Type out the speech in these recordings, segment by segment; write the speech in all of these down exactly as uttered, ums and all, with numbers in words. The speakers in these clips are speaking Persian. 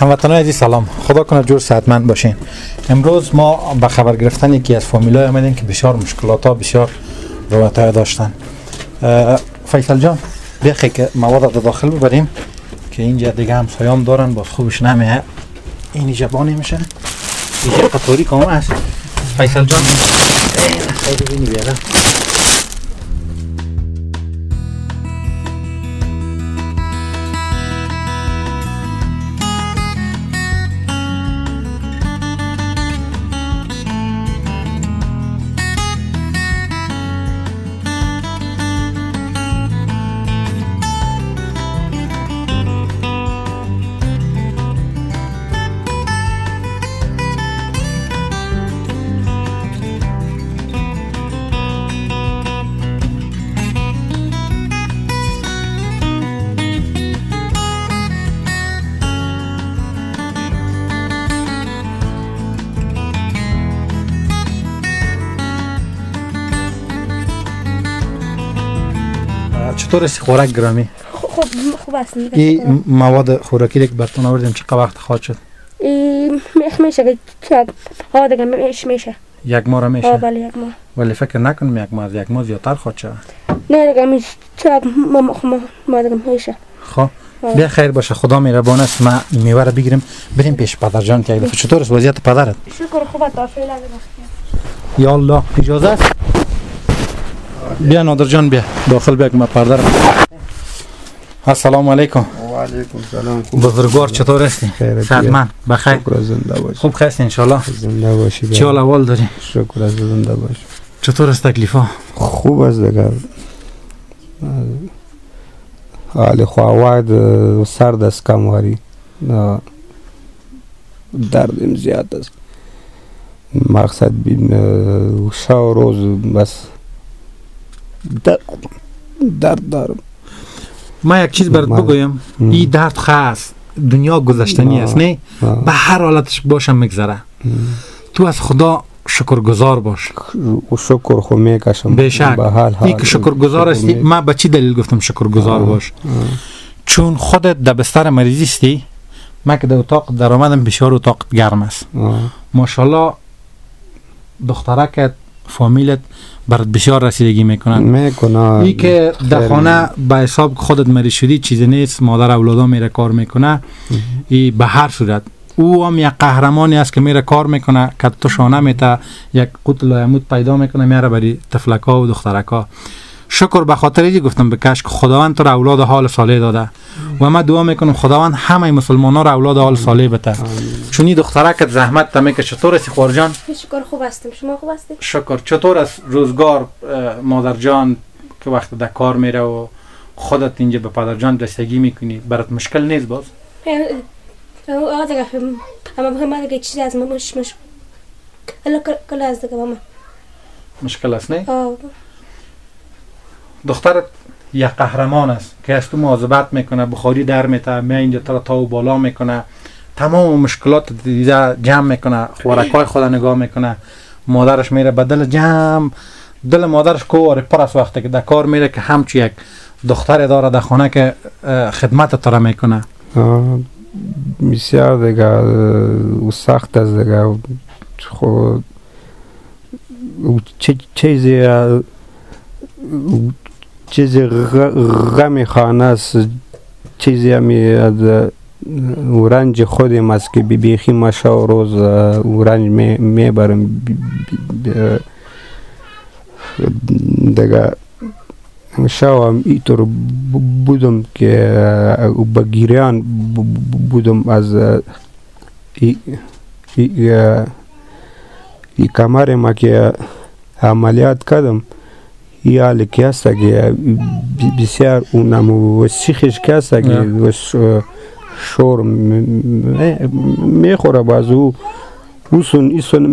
هموطنان عزیز سلام، خدا کنه جور صحتمند باشین. امروز ما به خبر گرفتن یکی از فامیلای آمدیم که بسیار مشکلات ها بسیار روایت داشتن. فیصل جان بیا که مواد رو داخل ببریم که اینجا دیگه همسایان دارن، باز خوبش نمیه. این اینجا بانی میشه، اینجا قطوری کامل هست. فیصل جان خیلی بینی بیاره. چطور است خوراک گرامی؟ خوب خوب است. این مواد خوراکی که براتون آوردیم چقدر وقت خواهد شد؟ این میشه که ها دیگه میشه میشه یک ماه میشه؟ آه بله یک ماه. ولی فکر نکنم یک ماه، یک ماه زیادتر خواهد شد. نه دیگه میشه ما ما ما دیگه میشه. خب بیا خیر باشه، خدا مهربان است. ما این میوه رو بگیریم بریم پیش پدر جان که دفعه. چطور است وضعیت پدرت؟ شکر خوبه تا فعلا. یا الله اجازه است؟ بیا نادر جان بیا داخل بیا که ما پرده رو. السلام علیکم. و علیکم سلام. بزرگوار چطور هستی؟ صحتمند بخیر؟ شکر زنده باشی. خوب هستی ان شاء الله؟ زنده باشی. چه حال احوال داری؟ شکر از زنده باشی. چطور است تکلیفا؟ خوب است دیگه. حال خواهد سرد است کمواری. دردم زیاد است. مقصد بین شب روز بس درد درد دارم. ما یک چیز برات بگویم، این درد خاص دنیا گذشتنی است، نه به هر حالتش باشم میگذره. تو از خدا شکرگزار باش. و شکر خو میکشم به شک. این که شکرگزار هستی. من به چی دلیل گفتم شکرگزار باش؟ چون خودت در بستر مریضی هستی، من که در اتاق در آمدم بسیار اتاق گرم است. ماشاءالله دخترکت فامیلت برات بسیار رسیدگی میکنن. میکنه. این که در خانه به حساب خودت مریض شدی چیزی نیست، مادر اولادا میره کار میکنه. این به هر صورت او هم یک قهرمانی است که میره کار میکنه که تو شانه میته یک قوت لایموت پیدا میکنه میاره برای طفلکا و دخترکا. شکر به خاطر اینکه گفتم بکش که خداوند تو را اولاد حال صالح داده و من دعا میکنم خداوند همه مسلمانان را اولاد حال صالح بده. چون این دخترک زحمت تا میکشه. چطور هستی خور جان؟ شکر خوب هستم. شما خوب هستید؟ شکر. چطور است روزگار مادر جان که وقت در کار میره و خودت اینجا به پدر جان رسیدگی میکنی برات مشکل نیست باز؟ آه دیگه اما ما دیگه چیزی از ما مش مش الا کلا از دیگه ماما مشکل است نه؟ آه دخترت یک قهرمان است که از تو مواظبت میکنه، بخاری در میته، می اینجا تا تا و بالا میکنه، تمام مشکلات دیده جمع میکنه، خوراکای خود نگاه میکنه. مادرش میره بدل جمع دل مادرش کواره پر از وقتی که در کار میره که همچی یک دختر داره در خانه که خدمت تره میکنه. بسیار دیگه و سخت است دیگه. خود چه چیزی چیزی غمی خانه است، چیزی همی و رنج خودم است که بیخی ما شب روز و رنج میبرم دیگه. شب اینطور بودم که بگیریان بودم از ای کمر ما که عملیات کردم. ای حالی که هست که بسیار اونم وسیخش که هست که شور میخوره باز او اوسون ایسون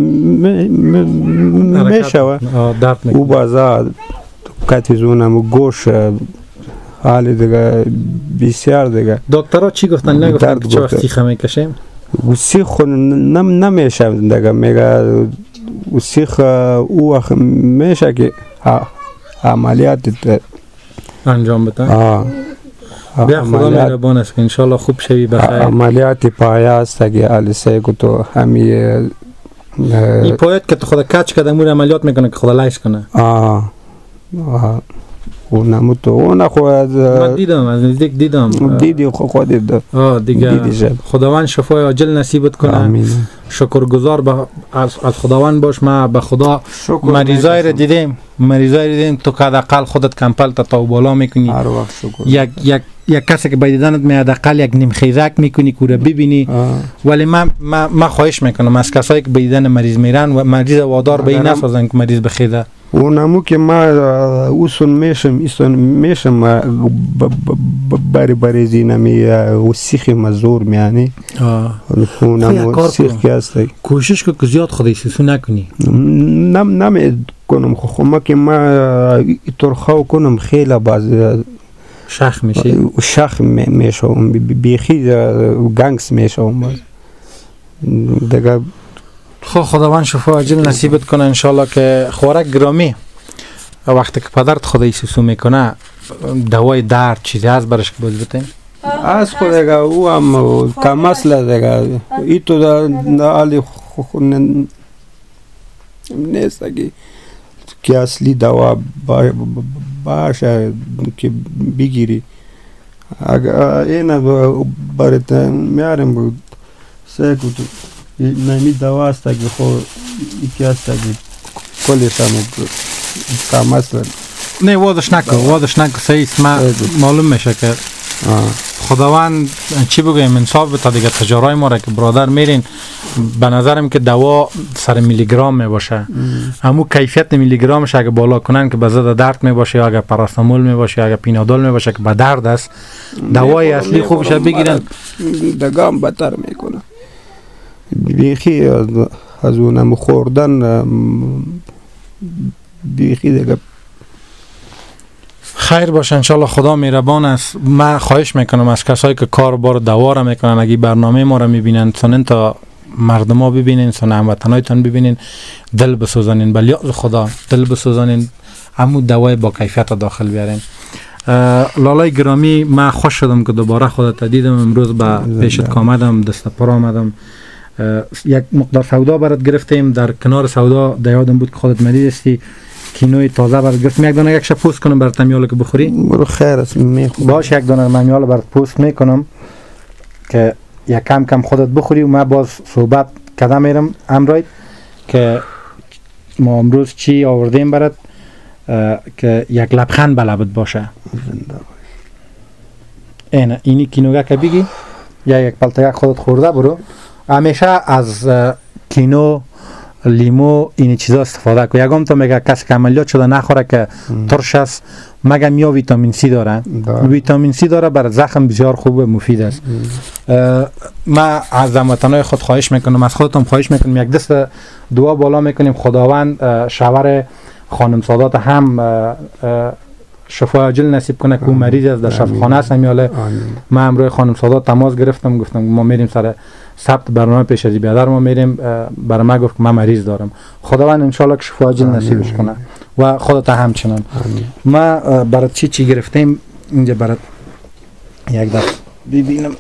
میشوه او بازا کتیزونم گوش حالی دیگه بسیار دیگه. دکترها چی گفتن؟ نگفتن که چه وقت سیخه میکشیم؟ سیخ نم نمیشم دیگه. میگه سیخ او وقت میشه که عملیات انجام بدن. بیا خدا مهربان است که انشالله خوب شوی بخیر. عملیات پایه است اگه علیسه که تو همی این پایت که تو خدا کچ کده مور عملیات میکنه که خدا لیس کنه. آه آه اونمو تو اون خو از من دیدم از نزدیک دیدم دیدی خود دید آه دیگه خداوند شفای عاجل نصیبت کنه. آمین. شکرگزار به از, از خداوند باش. ما به خدا مریضای رو دیدیم مریضای رو دیدیم تو که حداقل خودت کمپل تا تا بالا میکنی هر وقت شکر یک یک یک کسی که به دیدنت می حداقل یک نیم خیزک میکنی که رو ببینی. ولی من من ما خواهش میکنم از کسایی که به دیدن مریض میرن و مریض وادار به این نسازن که مریض بخیده. اونمو که ما اوسون میشم ایسون میشم باری باری زینمی و سیخی مزور میانی اونمو سیخ که هستی کوشش که زیاد خودی سیسو نکنی. نم نمی کنم خو ما که ما ترخاو کنم خیلی باز شخ میشه شخ میشم بیخی گنگس میشم دیگه. خب خداوند شفا عاجل نصیبت کنه انشالله. که خوراک گرامی وقتی که پدرت خدای سوسو میکنه دوای درد چیزی هست برش که باز بتین از خود دیگه او هم کم اصله دیگه ای تو دا عالی نیست که اصلی دوا باشه که بگیری. اگر این برات میارم بود سه کتو نمی دوا است که خود یکی است که کلش هم کم اصلا نه وادش نکن وادش نکن سعیست. ما معلوم میشه که خداوند چی بگویم انصاف بتا دیگه تجارای ما را که برادر میرین به نظرم که دوا سر میلی گرام میباشه همون کیفیت میلی گرامش اگه بالا کنن که به ضد درد میباشه یا اگه پاراستامول میباشه یا اگه پینادول میباشه که به درد است دوای اصلی خوبش بگیرن دگام بتر میکنه بیخی از اونم خوردن بیخی دیگه. خیر باشه انشالله خدا مهربان است. من خواهش میکنم از کسایی که کار بار دوا را میکنن اگه برنامه ما را میبینن سنن تا مردم ها ببینین سن هموطنایتان ببینین دل بسوزانین بلیاز خدا دل بسوزانین همون دوای با کیفیت داخل بیارین. لالای گرامی من خوش شدم که دوباره خودت دیدم امروز با پیشت کامدم دست پر آمدم. یک مقدار سودا برات گرفتیم در کنار سودا دیادم بود که خودت مریض هستی کینوی تازه برات گرفتم یک دانه یک شب پوست کنم برات میاله که بخوری برو خیر است میخورم باش یک دانه میاله برات پوست میکنم که یک کم کم خودت بخوری و من باز صحبت کردم میرم امروز که ما امروز چی آوردیم برات که یک لبخند به لبت باشه. این اینی کینوگه که بگی یا یک پلتگه خودت خورده برو همیشه از کینو لیمو این چیزا استفاده کو. یگام تو میگه کسی که عملیات شده نخوره که ترش است مگم یا ویتامین سی داره ویتامین سی داره برای زخم بسیار خوب مفید است. ما از هموطنای خود خواهش میکنم از خودتون خواهش میکنم یک دست دعا بالا میکنیم خداوند شوهر خانم سادات هم شفای عاجل نصیب کنه که مریض است در شفاخانه است میاله. ما امروز خانم سادات تماس گرفتم گفتم ما میریم سر ثبت برنامه پیش از بیادر ما میریم برای ما گفت که من مریض دارم. خداوند ان شاء الله که شفای عاجل نصیبش کنه و خودت همچنان. ما برات چی چی گرفتیم اینجا برات یک دفعه ببینم.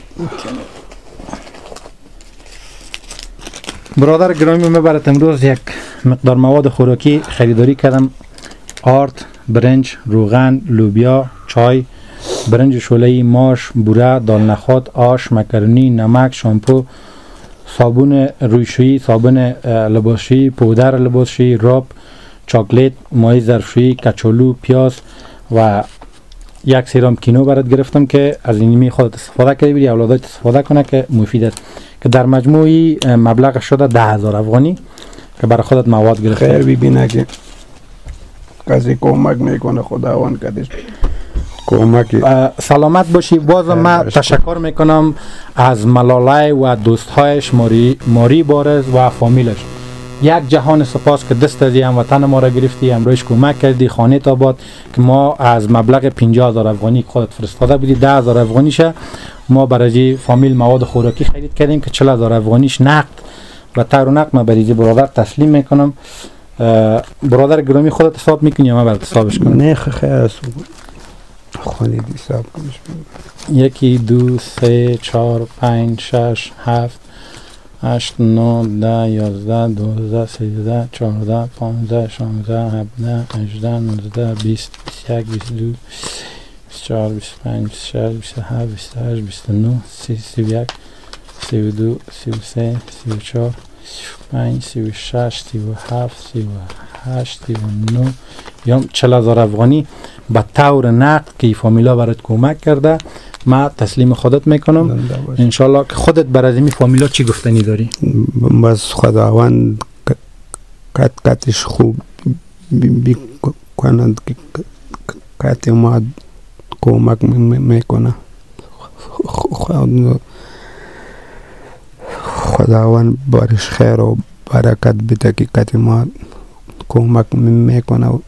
برادر گرامی من برات امروز یک مقدار مواد خوراکی خریداری کردم. آرد، برنج، روغن، لوبیا، چای، برنج شوله‌ای، ماش، بوره، دال نخود، آش، مکرونی، نمک، شامپو، صابون رویشویی، صابون لباسشویی، پودر لباسشویی، رب، چاکلیت، مایع ظرفشویی، کچالو، پیاز و یک سیرام کینو برات گرفتم که از اینمی خودت استفاده کنی بری اولادات استفاده کنه که مفید است که در مجموعی مبلغ شده ده هزار افغانی که برای خودت مواد گرفتم. خیر ببینه که کسی کمک میکنه خداوند کدش کمک. سلامت باشی. باز من تشکر میکنم از ملالای و دوستهایش ماری ماری بارز و فامیلش. یک جهان سپاس که دست از هموطن ما را گرفتی امروز کمک کردی خانه آباد که ما از مبلغ پنجاه هزار افغانی خودت فرستاده بودی ده هزار افغانیشه ما برای فامیل مواد خوراکی خرید کردیم که چهل هزار افغانیش نقد و تر و نقد ما برای برادر تسلیم میکنم. برادر گرامی خودت حساب میکنی یا من برات حسابش کنم؟ نه خیر است خونید حساب کنش. یکی دو سه چهار پنج شش هفت هشت نو ده یازده دوازده سیزده چهارده پانزده شانزده هفده هجده نوزده بیست بیست یک بیست دو بیست چهار بیست پنج بیست شش بیست هفت بیست هشت بیست نه سی سی و یک سی و دو سی و سه سی و چهار سی و پنج سی و شش سی و هفت سی و هشت سی و نه یا چهل هزار افغانی به طور نقد که فامیلا برات کمک کرده ما تسلیم خودت میکنم. انشالله که خودت برای این فامیلا چی گفتنی داری؟ بس خداوند کت کتش خوب بکنند که کت ما کمک میکنه. خداوند بارش خیر و برکت بده که کت ما کمک میکنه.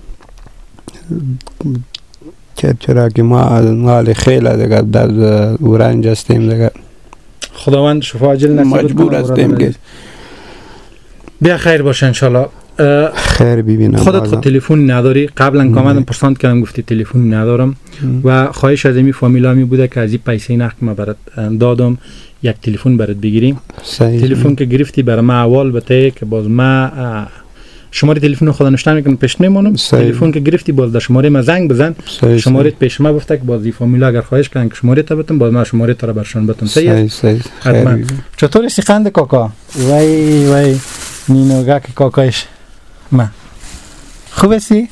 چرا که ما حال خیلی دیگه در اورنج هستیم دیگه. خداوند شفا عاجل نصیب کنه. مجبور هستیم که بیا خیر باشه انشالله. خیر ببینم. خودت خود تلفن نداری؟ قبلا کاملا پرسانت کردم گفتی تلفن ندارم و خواهش از این فامیلا می بوده که از این پیسه نقد ما برات دادم یک تلفن برات بگیریم. تلفن که گرفتی برای ما اول بته که باز ما شماره تلفن خدا نشته میکنم پیش میمونم. تلفن که گرفتی باز در شماره ما زنگ بزن. شماره پیش ما گفته که باز این فامیلا اگر خواهش کردن که شماره تا بتم باز ما شماره تا را برشون بتم. صحیح صحیح. چطوری سیخند کاکا؟ وای وای نینوگا که کاکایش ما خوب هستی؟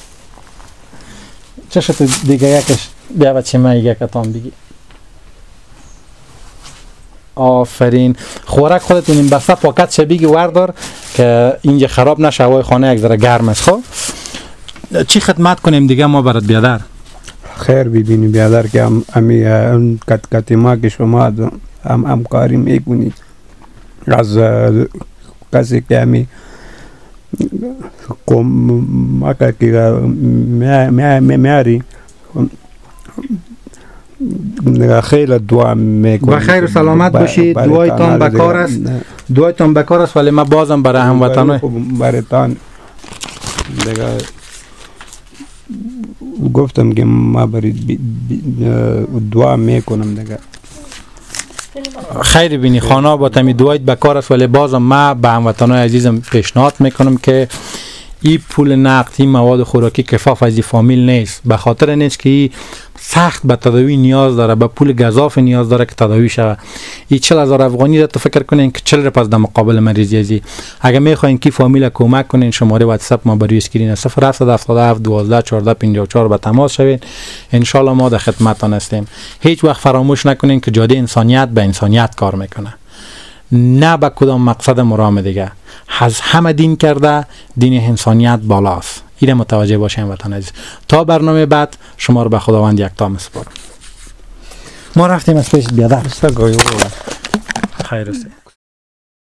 چه شد دیگه یکش بیا بچه ما یک اتام بگی. آفرین. خوراک خودت این بسته پاکت شبیگی وردار که اینجا خراب نشه. هوای خانه یک ذره گرم است. خب چی خدمت کنیم دیگه ما برات بیادر؟ خیر ببینی بیادر که هم امی اون کت کتی ما که شما هم همکاری میکنید از کسی که همی کمک که میاری خیلی دعا میکنم. بخیر و سلامت باشید. دعایتان بکار است. دعایتان بکار است ولی ما بازم برای هموطنان برایتان دیگه گفتم که ما برای دعا میکنم دیگه. خیر بینی خانه با تمی دعایت بکار است ولی بازم ما به هموطنان عزیزم پیشنهاد میکنم که این پول نقدی مواد خوراکی کفاف از این فامیل نیست. به خاطر نیست که سخت به تداوی نیاز داره، به پول گزاف نیاز داره که تداوی شود. این چهل هزار افغانی را تو فکر کنین که چهل رپس در مقابل مریضی ازی. اگر میخواین که فامیل کمک کنین شماره واتساپ ما بر روی اسکرین صفر هفت هفت هفت دوازده چهارده پنجاه و چهار به تماس شوین. ان شاء الله ما در خدمتتان هستیم. هیچ وقت فراموش نکنین که جاده انسانیت به انسانیت کار میکنه، نه به کدام مقصد مرام دیگه. از همه دین کرده دین انسانیت بالاست. اینه متوجه باشین وطن عزیز. تا برنامه بعد شما رو به خداوند یکتا میسپارم. ما رفتیم از پیش بیادر. خیر است.